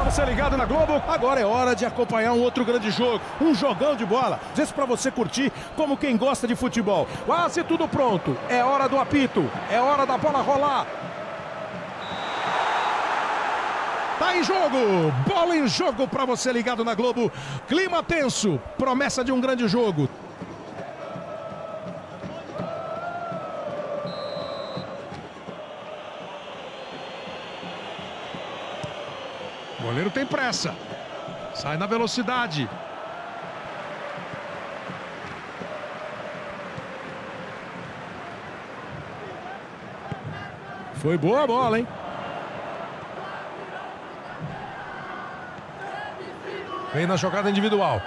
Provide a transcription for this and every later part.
Você ligado na Globo, agora é hora de acompanhar um outro grande jogo, um jogão de bola, desse pra você curtir como quem gosta de futebol. Quase tudo pronto, é hora do apito, é hora da bola rolar. Tá em jogo, bola em jogo pra você ligado na Globo, clima tenso, promessa de um grande jogo. O goleiro tem pressa. Sai na velocidade. Foi boa a bola, hein? Vem na jogada individual.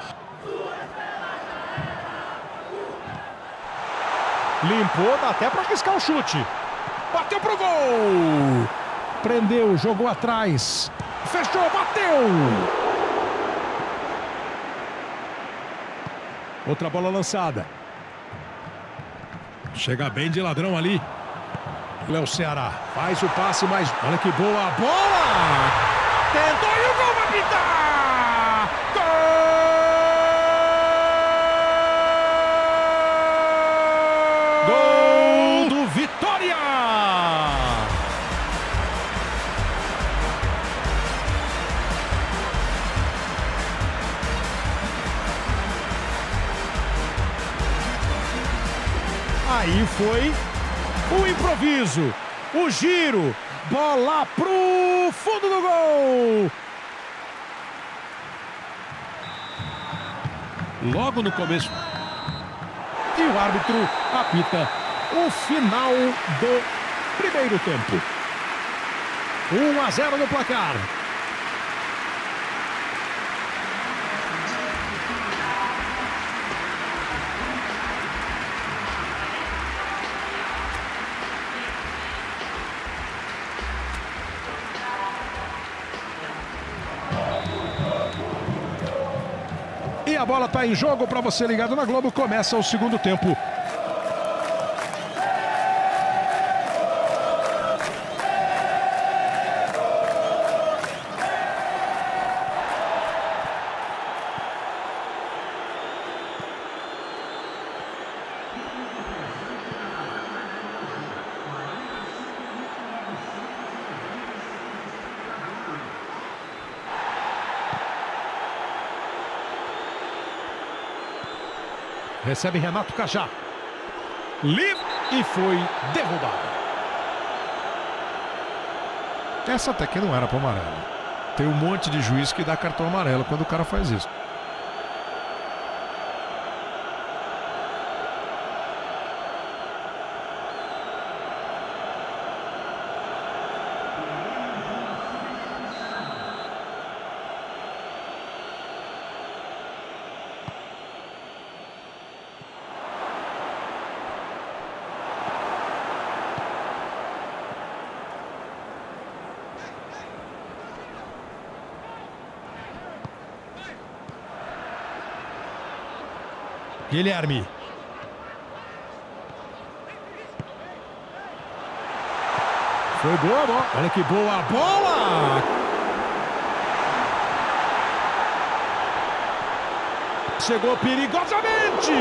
Limpou, dá até para arriscar o chute. Bateu pro gol. Prendeu, jogou atrás. Fechou, bateu! Outra bola lançada. Chega bem de ladrão ali. Léo Ceará faz o passe, mas olha que boa bola! Tentou e o gol vai pintar! Gol! Gol do Vitória! Aí foi o improviso, o giro, bola pro fundo do gol. Logo no começo. E o árbitro apita o final do primeiro tempo. 1-0 no placar. E a bola está em jogo para você ligado na Globo. Começa o segundo tempo. Recebe Renato Cajá. Livre e foi derrubado. Essa até que não era para amarelo. Tem um monte de juiz que dá cartão amarelo quando o cara faz isso. Guilherme. Foi boa a bola. Olha que boa a bola. Chegou perigosamente.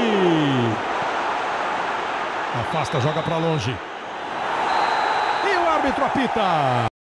Afasta, joga para longe. E o árbitro apita.